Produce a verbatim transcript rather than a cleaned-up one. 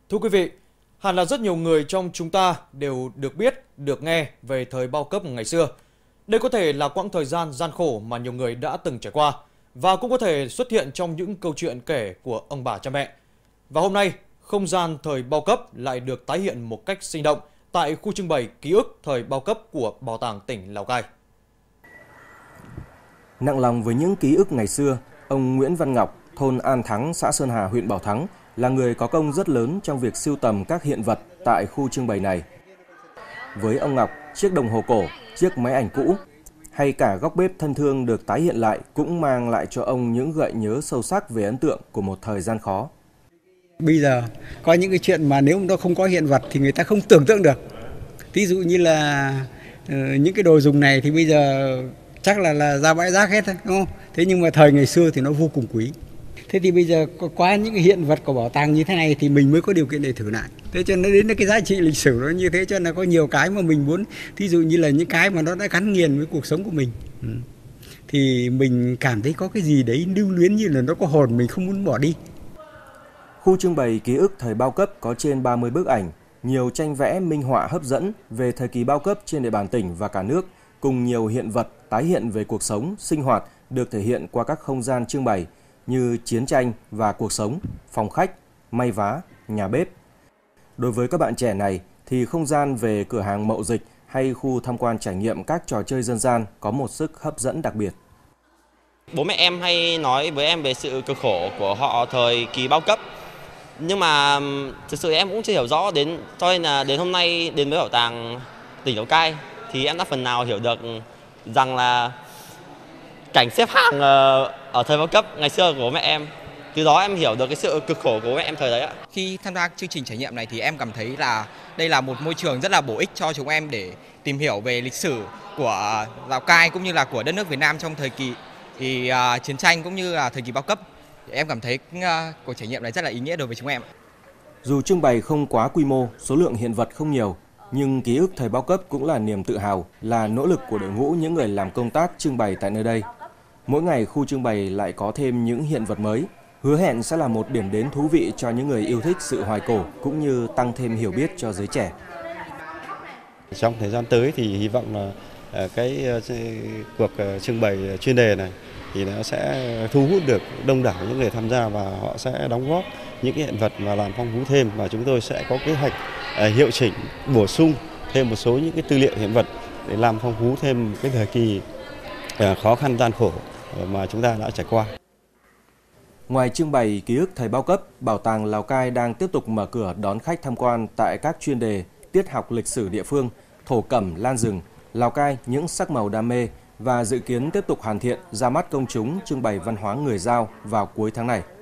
Thưa quý vị, hẳn là rất nhiều người trong chúng ta đều được biết, được nghe về thời bao cấp ngày xưa. Đây có thể là quãng thời gian gian khổ mà nhiều người đã từng trải qua và cũng có thể xuất hiện trong những câu chuyện kể của ông bà cha mẹ. Và hôm nay, không gian thời bao cấp lại được tái hiện một cách sinh động tại khu trưng bày ký ức thời bao cấp của Bảo tàng tỉnh Lào Cai. Nặng lòng với những ký ức ngày xưa, ông Nguyễn Văn Ngọc, thôn An Thắng, xã Sơn Hà, huyện Bảo Thắng là người có công rất lớn trong việc sưu tầm các hiện vật tại khu trưng bày này. Với ông Ngọc, chiếc đồng hồ cổ, chiếc máy ảnh cũ hay cả góc bếp thân thương được tái hiện lại cũng mang lại cho ông những gợi nhớ sâu sắc về ấn tượng của một thời gian khó. Bây giờ có những cái chuyện mà nếu nó không có hiện vật thì người ta không tưởng tượng được. Ví dụ như là uh, những cái đồ dùng này thì bây giờ chắc là là ra bãi rác hết thôi, đúng không? Thế nhưng mà thời ngày xưa thì nó vô cùng quý. Thế thì bây giờ qua những cái hiện vật của bảo tàng như thế này thì mình mới có điều kiện để thử lại. Thế cho nên đến cái giá trị lịch sử nó như thế, cho nên là có nhiều cái mà mình muốn, thí dụ như là những cái mà nó đã gắn liền với cuộc sống của mình. Ừ. Thì mình cảm thấy có cái gì đấy lưu luyến, như là nó có hồn, mình không muốn bỏ đi. Khu trưng bày ký ức thời bao cấp có trên ba mươi bức ảnh, nhiều tranh vẽ minh họa hấp dẫn về thời kỳ bao cấp trên địa bàn tỉnh và cả nước, cùng nhiều hiện vật tái hiện về cuộc sống, sinh hoạt được thể hiện qua các không gian trưng bày như chiến tranh và cuộc sống, phòng khách, may vá, nhà bếp. Đối với các bạn trẻ này thì không gian về cửa hàng mậu dịch hay khu tham quan trải nghiệm các trò chơi dân gian có một sức hấp dẫn đặc biệt. Bố mẹ em hay nói với em về sự cực khổ của họ thời kỳ bao cấp. Nhưng mà thực sự em cũng chưa hiểu rõ, đến cho nên là đến hôm nay đến với bảo tàng tỉnh Lào Cai thì em đã phần nào hiểu được rằng là cảnh xếp hàng ở thời bao cấp ngày xưa của bố mẹ em. Từ đó em hiểu được cái sự cực khổ của bố mẹ em thời đấy ạ. Khi tham gia chương trình trải nghiệm này thì em cảm thấy là đây là một môi trường rất là bổ ích cho chúng em để tìm hiểu về lịch sử của Lào Cai cũng như là của đất nước Việt Nam trong thời kỳ thì, uh, chiến tranh cũng như là thời kỳ bao cấp. Em cảm thấy uh, cuộc trải nghiệm này rất là ý nghĩa đối với chúng em. Dù trưng bày không quá quy mô, số lượng hiện vật không nhiều, nhưng ký ức thời bao cấp cũng là niềm tự hào, là nỗ lực của đội ngũ những người làm công tác trưng bày tại nơi đây. Mỗi ngày khu trưng bày lại có thêm những hiện vật mới, hứa hẹn sẽ là một điểm đến thú vị cho những người yêu thích sự hoài cổ cũng như tăng thêm hiểu biết cho giới trẻ. Trong thời gian tới thì hy vọng là cái cuộc trưng bày chuyên đề này thì nó sẽ thu hút được đông đảo những người tham gia và họ sẽ đóng góp những cái hiện vật mà làm phong phú thêm, và chúng tôi sẽ có kế hoạch hiệu chỉnh, bổ sung thêm một số những cái tư liệu hiện vật để làm phong phú thêm cái thời kỳ khó khăn gian khổ mà chúng ta đã trải qua. Ngoài trưng bày ký ức thời bao cấp, Bảo tàng Lào Cai đang tiếp tục mở cửa đón khách tham quan tại các chuyên đề tiết học lịch sử địa phương, thổ cẩm lan rừng, Lào Cai những sắc màu đam mê và dự kiến tiếp tục hoàn thiện ra mắt công chúng trưng bày văn hóa người Dao vào cuối tháng này.